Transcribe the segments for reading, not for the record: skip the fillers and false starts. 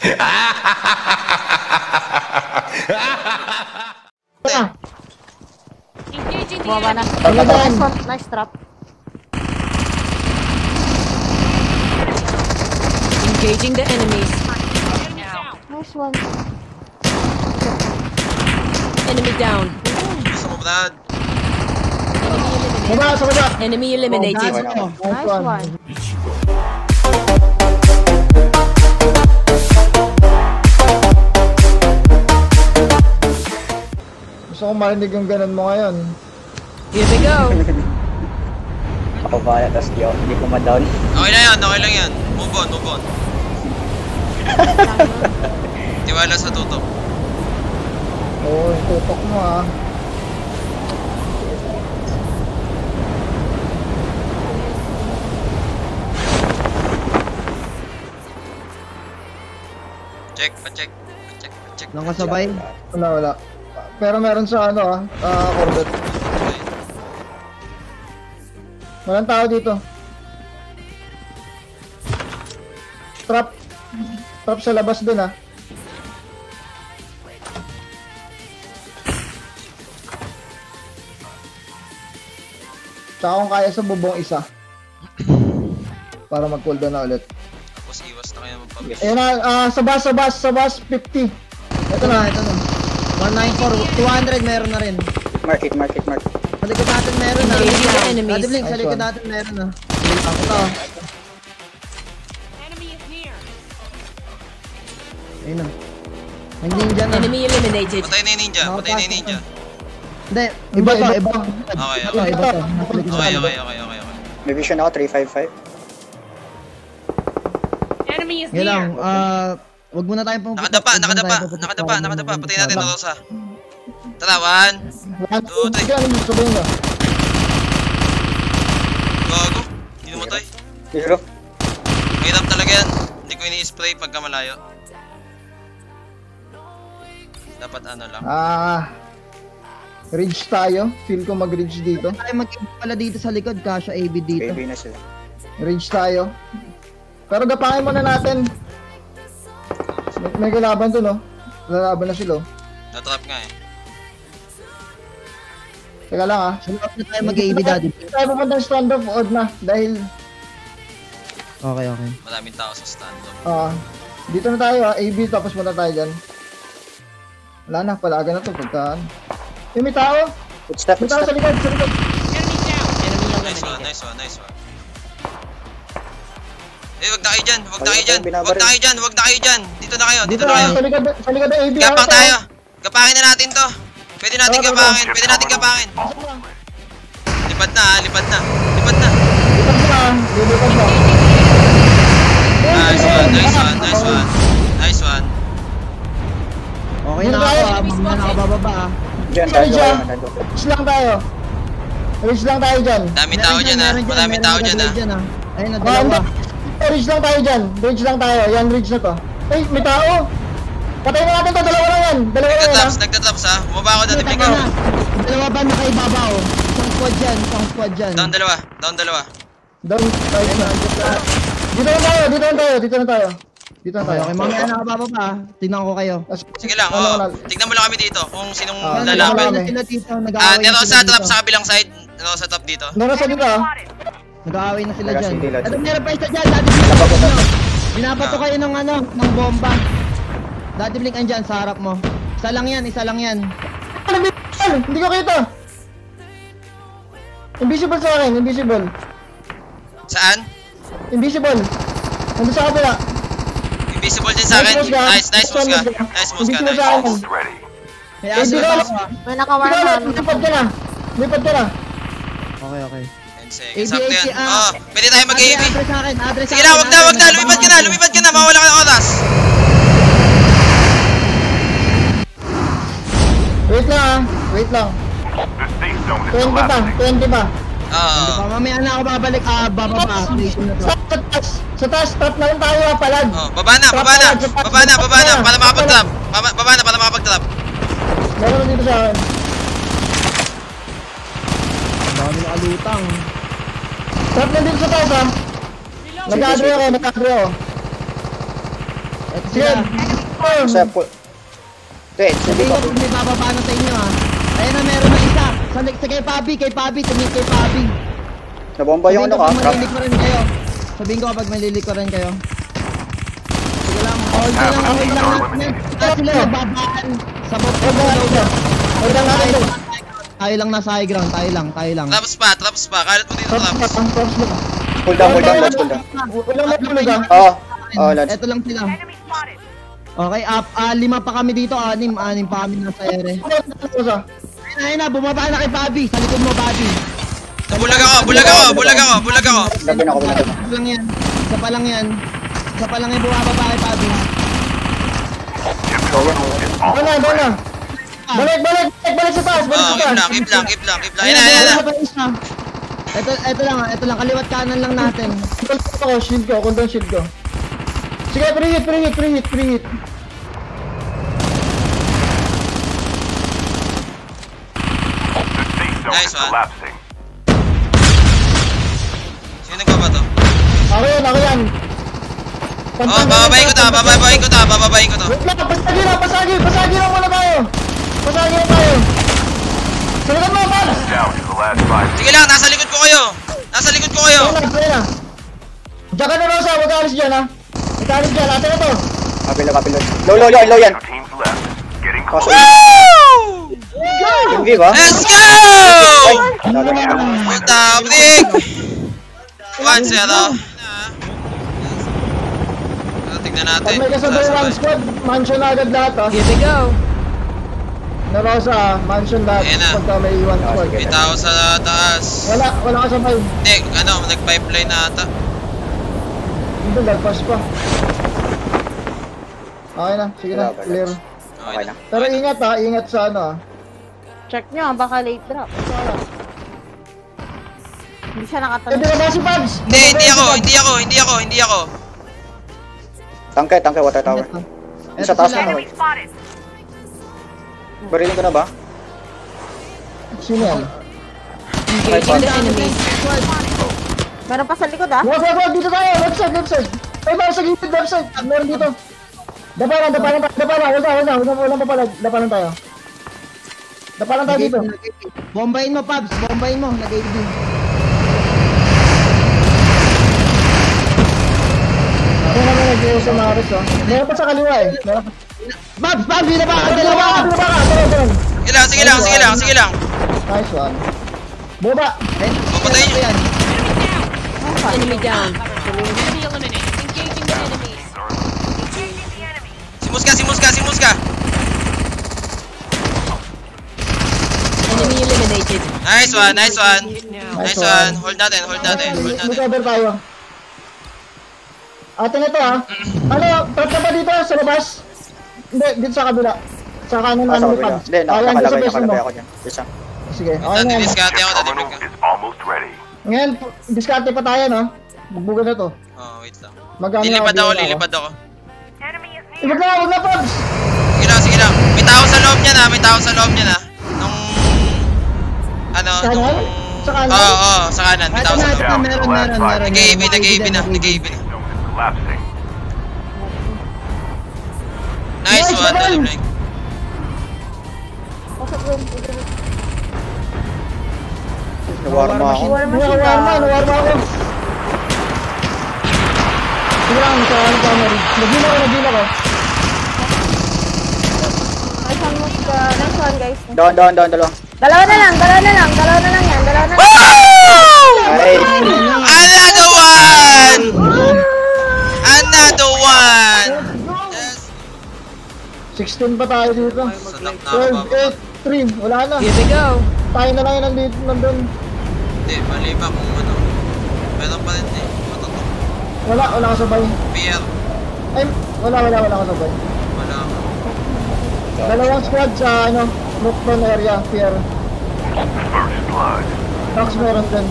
Bawa na. Nice trap. Engaging the enemies. Nice one. Enemy down. Sobrad. Enemy eliminated. Nice one. Gusto ko marinig yung ganun mo ngayon. Here we go. Ako ba, tapos di ko ma-down. Okay lang yan. Move on. Tiwala sa tutok. Oo, yung tutok mo ah. Check. Nang kasabay? Wala. Pero meron sa ano Corvette. Walang tao dito. Trap sa labas din ah. Tsaka kung kaya sa bubong isa. Para mag-cooldown na ulit. Tapos iwas na kayo magpabis. Ayan na, sa bus 50. Ito na. 194, 200 meron na rin. Mark it. Sa likod natin meron na. Engaging the enemies. Adibling, sa likod natin meron na. Ito. Ayun na. May ninja na. Enemy eliminated. Patay na yung ninja. Hindi, iba to. Okay. Iba to. Nasa likod sa Okay. May vision ako, 355. Ngayon lang, wag muna tayong pumunta. Nakadapa. Patay natin ito sa. Tara, 1, 2, 3. Gago. Hindi namatay. Zero. Mahirap talaga yan. Hindi ko ini-spray pagka malayo. Dapat ano lang. Ridge tayo. Feel ko mag-ridge dito. Tayo mag-ibig pala dito sa likod, kasha AB dito. Baby na sila. Ridge tayo. Pero gapangin muna natin. May kalaban dun, oh. Lalaban na sila, oh. Natrap nga eh. Teka lang, ah. Sunod na tayo mag-AB daddy. Tayo pupuntang standoff, odd na. Dahil, Okay. Maraming tao sa stand-up. dito na tayo, ah. AB, tapos muna tayo dyan. Wala na, palaga na to. Pagkaan. May tao. Footstep. May tao sa likod. Nice one. Wag na kayo dyan. Dito na kayo. Dito na, sa likod ng AB. Gapang tayo. Gapangin na natin to. Pwede natin gapangin. Lipad na. Lipad na. Nice one. Okay na ako, mamaya nakabababa ah. Diyan, Ridge lang tayo dyan. Daming tao dyan ah. Maraming tao dyan ah. Ayun na, dalawa. Ridge lang tayo dyan. Ridge lang tayo. Yan, ridge na to. Ay, may tao. Patayin na natin to. Dalawa lang yan. Nagtatraps ha. Bumaba ako dati. Dalawa ba nakaibabaw? Isang squad dyan. Down dalawa. Down tayo na. Dito na tayo. Okay, mamaya nakabababa ah. Tingnan ko kayo. Sige lang. Tignan mo lang kami dito. Kung sinong Lalaban. lalaban. Sila dito, nag-aaway na Nero sila sa trap dito. sa kabilang side. Nero sa top dito. Nasa dito ah. Nag-aaway na sila dyan. Nag-asinti lang Ano, dyan. meron pa isa dyan. Binabato kayo ng bomba. Daddy Blink andyan sa harap mo. Isa lang yan. Hindi ko kita. Invisible sa akin. Saan? Invisible. Nandun sa kapila. Invisible din sa akin. Nice moves ka. Invisible sa akin. May aso Dito, na ako ah. May nakawarman. Lipad ka na. Okay. 10 seconds. Sakto yan. ABA. Pwede tayo mag-AV. Address sa akin. Sige na, wag na. Lumipad ka na. Mawala ka ng oras. Wait lang. 20 pa. Mamaya na ako babalik. Bababa. Sa taas, trap na lang tayo palag. Baba na. Para makapag-trap. Para makapag-trap. Meron dito sa akin. Dami na alutang. Trap na dito sa taas ah. Nag-agri ako. Eto Sige. sila. Sa po. Wait, Sabihin ko kung may bababa na sa inyo ha. Ayun na, meron na isa. Sa kay Pabi, tumingin kay Pabi. Nabomba yung ano ka, Sabihin ko trap. kapag malilikuran kayo. Sabihin ko kapag malilikuran kayo. Sige lang, hold lang natin. Sila nagbabaan. Sa bot. Hold lang natin. Tayo lang nasa high ground, tayo lang. Traps pa. Kalat mo dito, traps. Cool down, Lance, cool down. Walang matulog ah. Oo, Lance. Ito lang sila. Okay, 5 pa kami dito, 6 pa kami nasa ere. Ayun na, bumaba na kay Bobby. Sa likod mo, Bobby. Bulag ako. Gabi na ako, binagay mo. Isa pa lang yan bumababa kay Bobby. Wala. Balik sa taas. Keep lang. Ayun na. Ito lang, kaliwat kanan lang natin. Shield ko, kundang shield ko. Sige, pre-hit. Nice one. Sino nagpapa to? Ako yan. Bababayin ko to. Wait lang, pasagi lang muna tayo. Salikan mo, Pal! Sige lang, nasa likod ko kayo. Ayun na. Diyan ka na, Rosa, huwag ka alis dyan, ha? Huwag ka alis dyan, ate na to. Kapilo. Low yan. Kaso, yung V ba? Let's go! Ay, Puta, break! 1-0. Tignan Pag natin. may kasabay lang squad, mansion na agad lahat, ha? Here we go. Na Rosa, mansion lahat. Ayan na. Pagka may iwan squad. May tao sa taas. Wala kasabay. Hindi, nag-pipeline na ata. Hindi, lagpas pa. Okay na, sige na, clear. Okay na. Pero ingat sa ano, ha? Check nyo, baka late drop. Wala. Hindi siya Eh, nakatanong. binaba si Pabs! Hindi ako. Tangke, water tower. Yung sa taas na, barilin ko na ba? Sino yan? Engaging the enemies. Meron pa sa likod ah. Wag, dito tayo! Left side! Ay, ba, sa gilid, left side! Meron dito! Dapalan! Walang papalag. Dapalan tayo dito. Bombayin mo, Pabs. Nag-AD. Ako naman nag-iwas sa Maris, oh. Meron pa sa kaliwa, eh. Meron pa. Pabs, binaba ka, dalawa ka. Sige lang. Nice one. Boba! Papatayin nyo. Yan. Enemy down. Si Muska. Enemy eliminated. Nice one. Hold natin. Recover tayo. Ate na to, ha? Ano, trap ka ba dito sa labas? Hindi, dito sa kabila. Sa kanan Sa namin ni kabila. Pabs. Hindi, Ayan, dito sa base mo. nakalagay ako dyan. Isa. Sige, okay na yan. Diskarte ako, tatibig ka. Ngayon, diskarte pa tayo, no? Bugbugan na to. Wait lang. Magkano Lilipad ako. Wag na, Pabs! Sige lang. May tao sa loob niya na. Nung... Kanan? Sa kanan? Oo, sa kanan. May tao sa loob. Meron. Nag-AV na. Nice one, Daliblank. Pasok room. Nawarma ako. Nawarma ako. Sige lang, sa kanan camera. Nagila ko. Nice one guys. Down, dalawa. Dalawa na lang yan. Ay, Another one! Yes. 16 pa tayo dito. Sadak na ako, 12, 8, 3. Wala na. Here we go. Tayo na lang yung nandun. Hindi, mali ba kung ano. Meron pa rin matutok. Wala kasabay. Pierre. Ay, wala kasabay. Wala ako. Dalawang squad sa Rockton area, Pierre. Max meron din.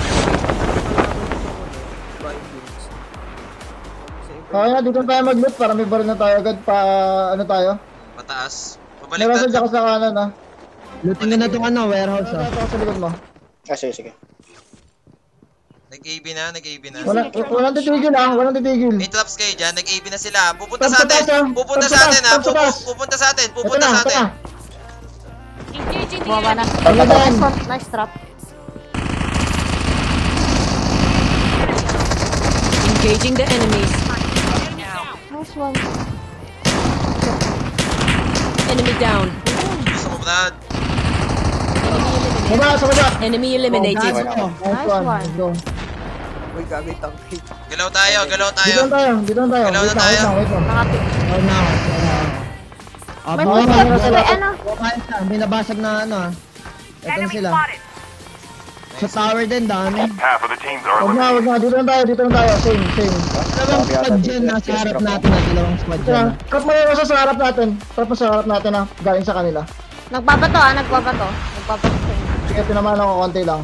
Okay na, dito tayo mag-loot para may baril na tayo agad pa, tayo? Pataas. Meron sa dyan ka sa kanan, ha? Looting na itong warehouse, Ito sa likod mo. sige. Nag-AB na, nag-AB na. Walang titigil ah, walang titigil. May traps kayo dyan, nag-AB na sila. Pupunta Top sa sa taas, atin. ah. Pupunta Top sa sa atin taas, ha. top sa taas. Pupunta sa atin. Ito Pupunta na, sa ito atin. na. Engaging the Bumaba na. enemy. Nice one, nice trap. Engaging the enemies. Nice one. Enemy down. Gusto mo, Brad? Baba, sa baba. Enemy eliminated. Nice one. Let's go. Galaw tayo, galaw tayo. Dito lang tayo, dito lang tayo. Galaw na Wait lang, tayo. wait lang. Nakati. Oh, now. May footsteps sila, ano? May nabasag na ano ah. Ito na sila. Sa tower din, dami. Half of the teams are Wag na, wag na. Dito lang tayo, dito lang tayo. Same, same. Dalawang squad dyan, nasa harap natin ah. Dalawang squad Ito dyan. na. Trap mo yung sa harap natin. Trap mo sa harap natin ah. Galing sa kanila. Nagbabato ah, nagbabato. Nagbabato sa inyo. Sige, tinamaan ako konti lang.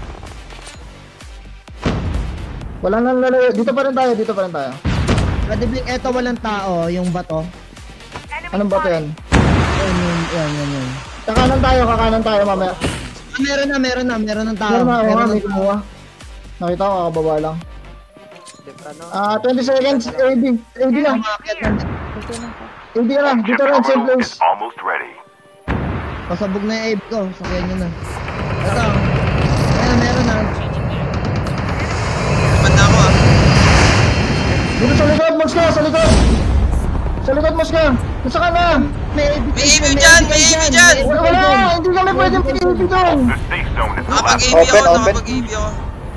Wala nang lalayo. Dito pa rin tayo, dito pa rin tayo. Pwede blink, eto walang tao, yung bato. Anong bato yan? Yan. Kakanan tayo mamaya. Meron ng tao. Meron na, oo nga, ng may tao. kumuha. Nakita ko, kakababa lang. 20 seconds, AD. AD na. AD na, dito rin, same place. is almost ready. Pasabog na yung aim ko, sakyan nyo na. Ito. Meron na. Banda ako ah. Dito sa likod, Mods ka, sa likod. Sa likod, Mods ka. Gusto ka na. May AB dyan, may AB dyan. Wala, hindi kami pwede mag-AD doon. The safe zone is Nakapag-AB Open, ako, open. nakapag-AB ako.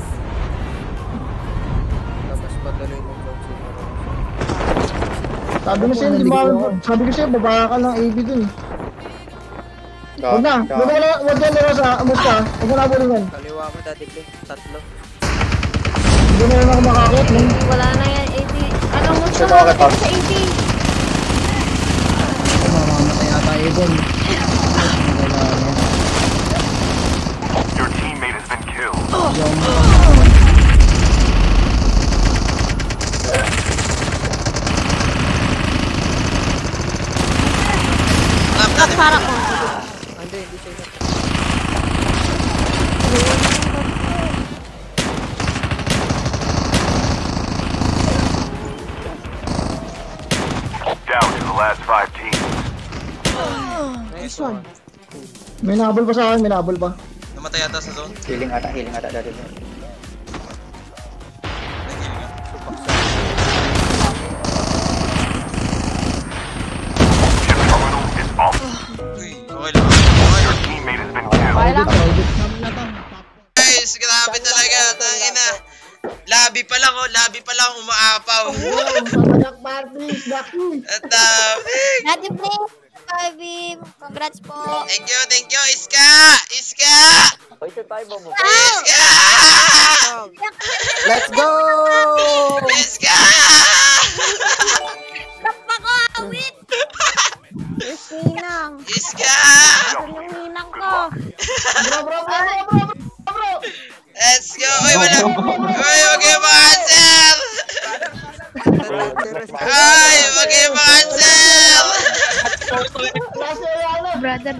Sabi ko sa'yo, baba ka ng AD dun eh. Huwag na, huwag na sa Mods ka. Huwag mo na bulingan. Kaliwa ko dati ko, tatlo. Hindi na lang ako makakit. Wala na yan, 80. Anong gusto Ito mo ako, natin sa 80? Mamamatay ata Ebon. your teammate has been killed. Trap natin. Para ko. Hindi siya. Down to the last 5 teams. Nice one. May nabol pa sa akin, may nabol pa. Namatay yata sa zone. Healing ata dati. Chip terminal is off. Uy, okay lang. Okay lang. Teammate has been killed. Okay lang. Guys, grabe talaga. Tangina. Labi pa lang oh, labi pa lang umaapaw. Black Party, Blacky. At dami. Daddy please. Baby, congrats po. Thank you, Iska! Iska! Iska! Let's go! Iska! Takpa ko, awit! Ninang. Iska! Asan yung ninang ko? Bro. Let's go! Uy, wala! Uy, wag kayo maka-answer! Ay, wag kayo maka-answer! Brother.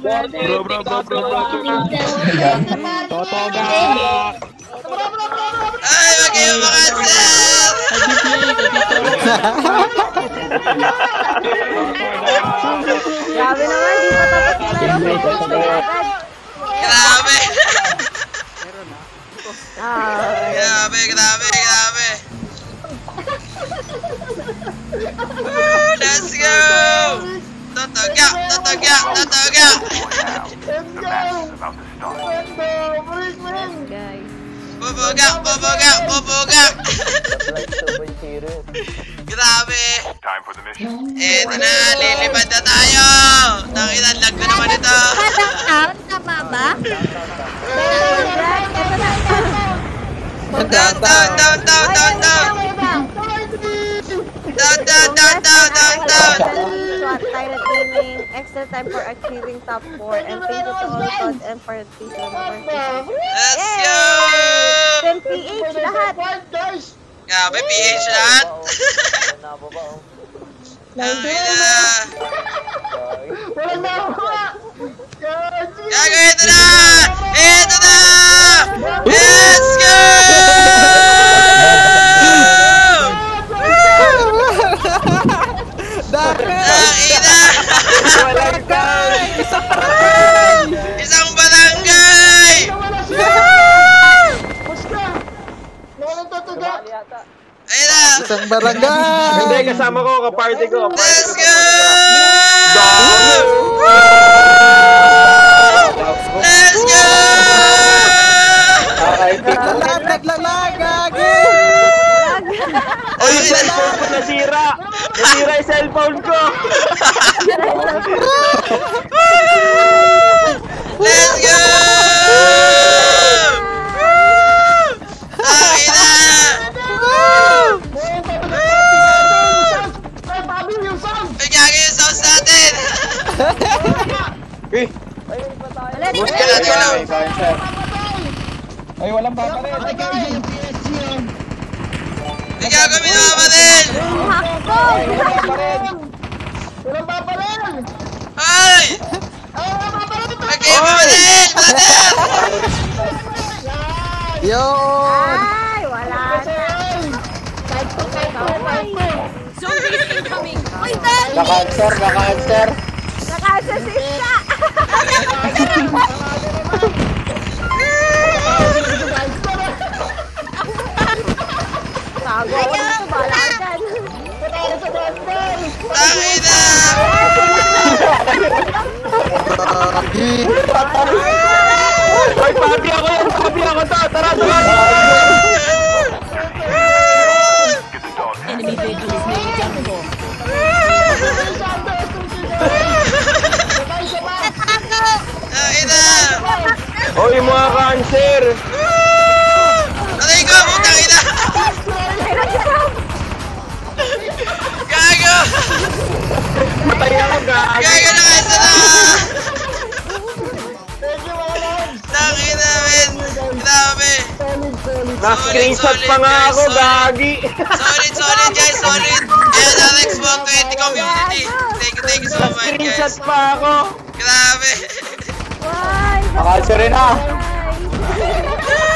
Ay, wag kayo maka-answer! Grabe naman, di pa tapos yung laro. Agad. Grabe! Ah, Grabe! Let's go! Totoga! The match is about to start. guys. Boboga! Grabe! Time for the mission. Eto na, lilipad na tayo! Tanginan, lag na naman ito! Out, tama ba? Down! Tyrant Gaming, extra time for achieving top 4, and thank you to all God and for teaching Let's go! 10 PH lahat. Grabe, PH lahat! Wala na ako. Gago, ito na! Let's go! Tangina! Walang down! Isang barangay! Basta! Walang tataga! Ayun na! Isang barangay! Hindi, kasama ko, kaparty ko. Let's go! Let's go! Naglalag! Gagi! Oy, yung cellphone ko nasira! Nasira yung cellphone ko! Let's go! Tangina! Ay, gagi yung sounds natin! Buti ka natin lang. Ay, walang paparin. Ay, kaya yung PSG yun. Ay, gagawin naman din! Walang paparin! Ay! Okay, mamalin! Brother! Yun! Ay, wala na. Zombies incoming. Naka-answer, naka-answer. Nakasa si Isa. Tago ako dito, bala ka dyan. Tangina! Oy, papi ako yan! Papi ako to! Tara, tara! Enemy vehicle is nearly done for. Tangina! Oy, mga cancer! Aray ko! Putang ina! Gago! Patay ako, gagi! Gago na kaisa na! Tangina, men! Grabe! Na-screenshot pa nga ako, gagi! Solid guys, solid! Ayan, Alex Bong 20 community! Thank you so much guys! Na-screenshot pa ako! Grabe! Why? Naka-answer rin ha. Bye.